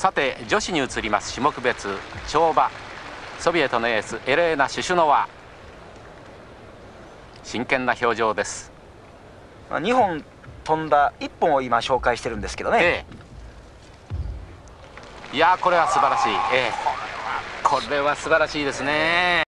さて女子に移ります。種目別跳馬、ソビエトのエースエレーナ・シュシュノワ、真剣な表情です。 2本飛んだ1本を今紹介してるんですけどね、 いやこれは素晴らしい、これは素晴らしいですね。